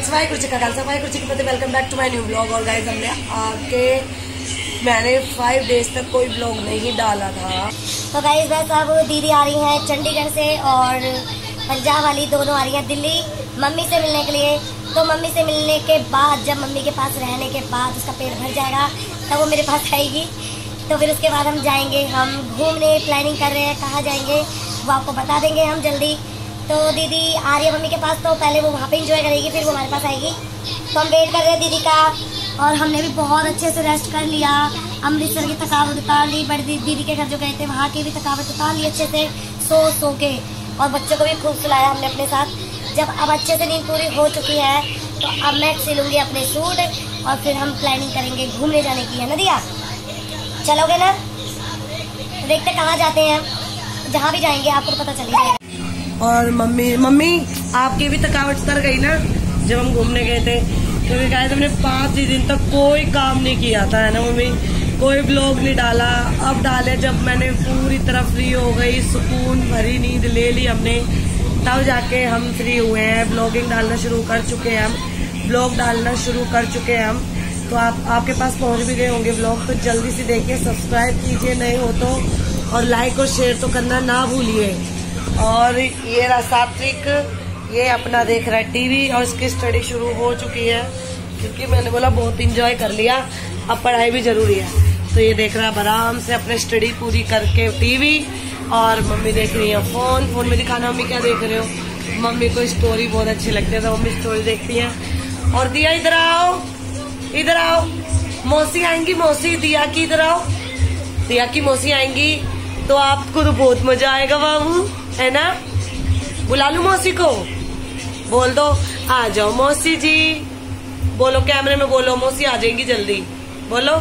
Friends, Waheguru ji का खालसा वाहेगुरु जी की फतेह। Welcome back to my new blog. और गाइस हमने आके मैंने 5 डेज तक कोई ब्लॉग नहीं डाला था। तो गाइस बस अब दीदी आ रही है चंडीगढ़ से और पंजाब वाली दोनों आ रही है दिल्ली मम्मी से मिलने के लिए। तो मम्मी से मिलने के बाद जब मम्मी के पास रहने के बाद उसका पेट भर जाएगा तब वो मेरे पास आएगी। तो फिर उसके बाद हम जाएंगे, हम घूमने प्लानिंग कर रहे हैं, कहाँ जाएंगे वो आपको बता देंगे हम जल्दी। तो दीदी आ रही है मम्मी के पास, तो पहले वो वहाँ पे एंजॉय करेगी फिर वो हमारे पास आएगी। तो हम वेट कर रहे हैं दीदी का। और हमने भी बहुत अच्छे से रेस्ट कर लिया, अमृतसर की थकावट उतार ली, बड़ी दीदी के घर जो गए थे वहाँ की भी थकावट उतार ली अच्छे से सो के। और बच्चों को भी खूब सुलाया हमने अपने साथ। जब अब अच्छे से नींद पूरी हो चुकी है तो अब मैं सिलूंगी अपने सूट और फिर हम प्लानिंग करेंगे घूमने जाने की, है ना दिया? चलोगे ना? देखते कहाँ जाते हैं, जहाँ भी जाएंगे आपको पता चलेगा। और मम्मी आपकी भी थकावट उतर गई ना जब हम घूमने गए थे? क्योंकि गाइस हमने 5 दिन तक कोई काम नहीं किया था, है ना मम्मी? कोई ब्लॉग नहीं डाला। अब डाले जब मैंने पूरी तरह फ्री हो गई, सुकून भरी नींद ले ली हमने, तब जाके हम फ्री हुए हैं। ब्लॉगिंग डालना शुरू कर चुके हैं हम, ब्लॉग डालना शुरू कर चुके हैं हम। तो आपके पास पहुंच भी गए होंगे ब्लॉग, तो जल्दी से देखिए, सब्सक्राइब कीजिए नए हो तो, और लाइक और शेयर तो करना ना भूलिए। और ये रहा सात्विक, ये अपना देख रहा है टीवी और इसकी स्टडी शुरू हो चुकी है क्योंकि मैंने बोला बहुत इंजॉय कर लिया, अब पढ़ाई भी जरूरी है। तो ये देख रहा है आराम से अपने स्टडी पूरी करके टीवी, और मम्मी देख रही है फोन में दिखाना मम्मी क्या देख रहे हो। मम्मी को स्टोरी बहुत अच्छी लगती है तो मम्मी स्टोरी देखती है। और दिया इधर आओ, मौसी आएंगी, मौसी दिया की इधर आओ, दिया की मौसी आएंगी तो आपको तो बहुत मजा आएगा बाबू, है ना? बुला लूं मौसी को? बोल दो आ जाओ मौसी जी, बोलो कैमरे में बोलो, मौसी आ जाएंगी जल्दी, बोलो।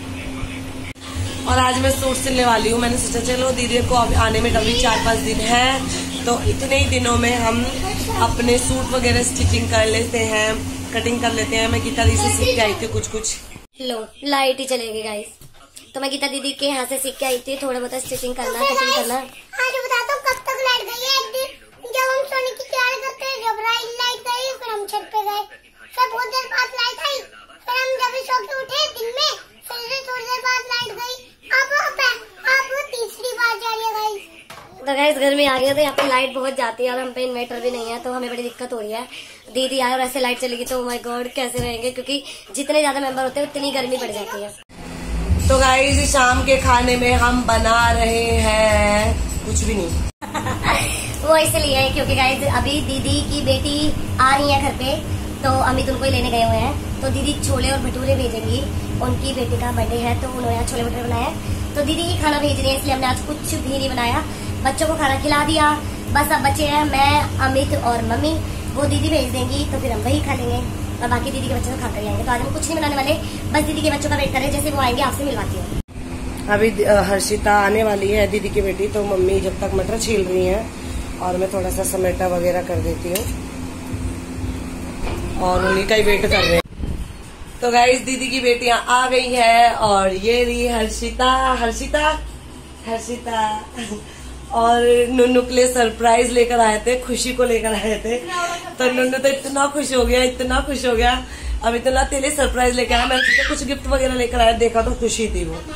और आज मैं सूट सिलने वाली हूँ। मैंने सोचा चलो दीदी को आने में कभी 4-5 दिन है, तो इतने ही दिनों में हम अपने सूट वगैरह स्टिचिंग कर लेते हैं, कटिंग कर लेते हैं। मैं गीता दीदी से सीख के आई थी कुछ। लो लाइट ही चलेगी गाइस। तो मैं गीता दीदी के यहाँ से सीख के आई थी थोड़ा बहुत स्टिचिंग करना, कटिंग करना। आज बताता हूँ कब तक लाइट गई है। एक दिन जब हम सोने की तैयारी करते हैं, जब लाइट गई, फिर हम छत पे गए, फिर बहुत देर बाद लाइट आई, फिर हम जब सो के उठे दिन में, फिर थोड़ी देर बाद लाइट गई। अब तीसरी बार जा रही है गाइस। तो गाइस गर्मी आ गई है तो यहाँ पे लाइट बहुत जाती है और हम पे इन्वर्टर भी नहीं है, तो हमें बड़ी दिक्कत हो रही है। दीदी आए और ऐसे लाइट चलेगी तो माय गॉड कैसे रहेंगे, क्योंकि जितने ज्यादा मेंबर होते हैं उतनी गर्मी बढ़ जाती है। तो गाइस शाम के खाने में हम बना रहे हैं कुछ भी नहीं। वो इसलिए क्योंकि गाइस अभी दीदी की बेटी आ रही है घर पे, तो अमित उनको ही लेने गए हुए हैं। तो दीदी छोले और भटूरे भेजेंगी, उनकी बेटी का बर्थडे है तो उन्होंने आज छोले भटूरे बनाए। तो दीदी ही खाना भेज रही है, इसलिए हमने आज कुछ भी नहीं बनाया, बच्चों को खाना खिला दिया। बस अब बच्चे हैं मैं, अमित और मम्मी, वो दीदी भेज देंगी तो फिर हम वही खा लेंगे और बाकी दीदी के बच्चों को खाकर जाएंगे। तो आज हम कुछ नहीं बनाने वाले, बस दीदी के बच्चों का वेट करें, जैसे वो आएंगे आपसे मिलवाती हूँ। अभी हर्षिता आने वाली है दीदी की बेटी, तो मम्मी जब तक मटर छील रही हैं और मैं थोड़ा सा समेटा वगैरह कर देती हूँ और उन्हीं का ही वेट कर रहे हैं। तो गाइस दीदी की बेटियां आ गई है और ये रही हर्षिता और नुन्नू के लिए सरप्राइज लेकर आए थे, खुशी को लेकर आए थे। तो नुन्नू तो इतना खुश हो गया। अब इतना तेरे लिए सरप्राइज लेकर आया, मैंने तो कुछ गिफ्ट वगैरह लेकर आया, देखा तो खुशी थी वो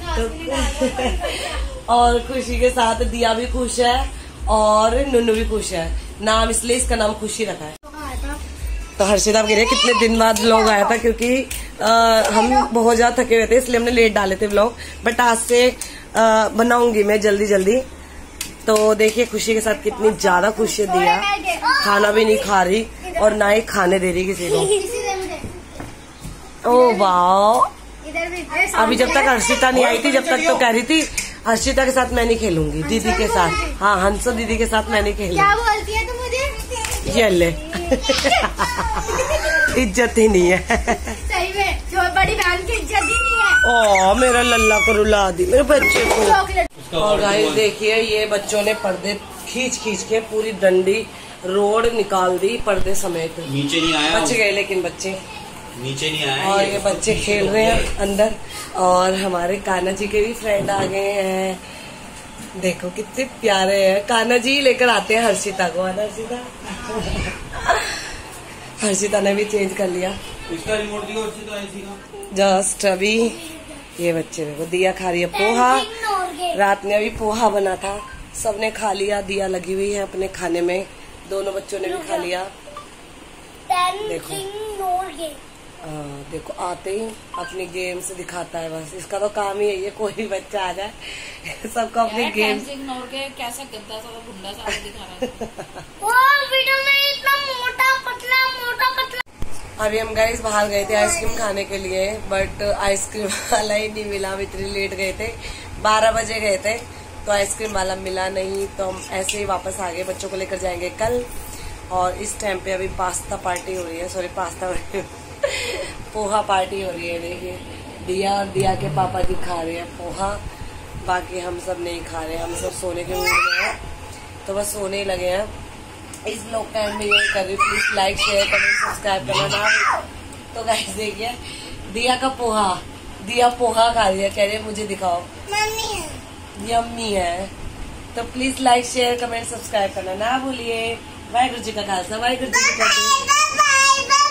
तो और खुशी के साथ दिया भी खुश है और नुन्नू भी खुश है। नाम इसलिए इसका नाम खुशी रखा है। तो हर्षिता कह रही है कितने दिन बाद व्लॉग आया था, क्योंकि हम बहुत ज्यादा थके हुए थे इसलिए हमने लेट डाले थे व्लॉग, बट आज से बनाऊंगी मैं जल्दी। तो देखिए खुशी के साथ कितनी ज्यादा खुशी दिया, खाना भी नहीं खा रही और ना ही खाने दे रही किसी को। ओ वाह, अभी जब तक हर्षिता नहीं आई थी जब तक तो कह रही थी हर्षिता के साथ मैं नहीं खेलूंगी, दीदी के साथ, हाँ हंसो दीदी के साथ मैं नहीं खेलूंगी। क्या बोलती है तुम मुझे? ये ले इज्जत ही नहीं है सही में, जो बड़ी बहन की इज्जत ही नहीं है। ओ मेरा लल्ला को रुला दी मेरे बच्चे को। और गाइस देखिए ये बच्चों ने पर्दे खींच के पूरी डंडी रोड निकाल दी पर्दे समेत। नीचे नहीं आया, बच गए लेकिन बच्चे नीचे नहीं आया। और ये बच्चे खेल रहे हैं अंदर। और हमारे कान्हा जी के भी फ्रेंड आ गए हैं, देखो कितने प्यारे हैं। कान्हा जी लेकर आते हैं हर्षिता को, है ना हर्षिता? हर्षिता ने भी चेंज कर लिया। इसका रिमोट दियो अच्छी तो ऐसी का। जस्ट अभी ये बच्चे देखो दिया खा रही है पोहा। रात में अभी पोहा बना था, सबने खा लिया। दिया लगी हुई है अपने खाने में, दोनों बच्चों ने भी खा लिया। देखो देखो आते ही अपनी गेम्स दिखाता है, बस इसका तो काम ही है ये। कोई भी बच्चा आ जाए सबको अपनी गेम्स इग्नोर के कैसा गंदा सा गुंडा सा दिखा रहा है। वो वीडियो में इतना मोटा पतला। अभी हम गाइस बाहर गए थे आइसक्रीम खाने के लिए, बट आइसक्रीम वाला ही नहीं मिला। हम इतनी लेट गए थे, 12 बजे गए थे, तो आइसक्रीम वाला मिला नहीं। तो हम ऐसे ही वापस आ गए, बच्चों को लेकर जाएंगे कल। और इस टाइम पे अभी पास्ता पार्टी हो रही है, सॉरी पास्ता पोहा पार्टी हो रही है। देखिए दिया और दिया के पापा जी खा रहे हैं पोहा, बाकी हम सब नहीं खा रहे हैं। हम सब सोने के मूड में हैं, तो बस सोने ही लगे हैं। इस ब्लॉग का एंड में यही कर रही हूँ। Please like share comment subscribe करना ना। तो गाइस देखिए दिया का पोहा, दिया पोहा खा रही है, कह रही है मुझे दिखाओ यम्मी है। तो please like share comment subscribe करना ना भूलिए। वाहिगुरु जी का खालसा वाहिगुरु जी की फतेह।